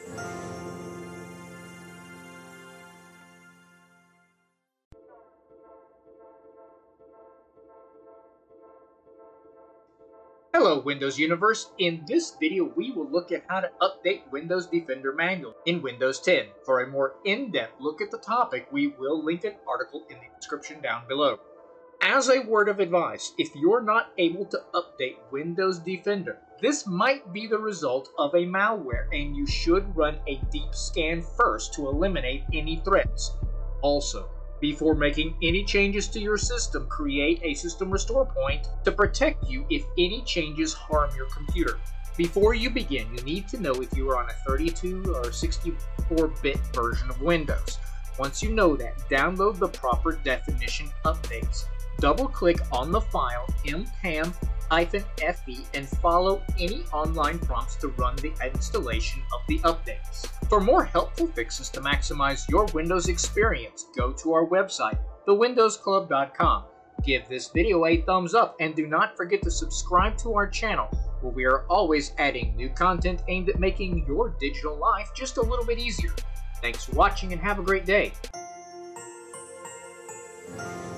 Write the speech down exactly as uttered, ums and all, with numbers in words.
Hello Windows Universe! In this video we will look at how to update Windows Defender manually in Windows ten. For a more in-depth look at the topic, we will link an article in the description down below. As a word of advice, if you're not able to update Windows Defender, this might be the result of a malware and you should run a deep scan first to eliminate any threats. Also, before making any changes to your system, create a system restore point to protect you if any changes harm your computer. Before you begin, you need to know if you are on a thirty-two or sixty-four bit version of Windows. Once you know that, download the proper definition updates. Double-click on the file m pam F E and follow any online prompts to run the installation of the updates. For more helpful fixes to maximize your Windows experience, go to our website, the windows club dot com. Give this video a thumbs up and do not forget to subscribe to our channel, where we are always adding new content aimed at making your digital life just a little bit easier. Thanks for watching and have a great day.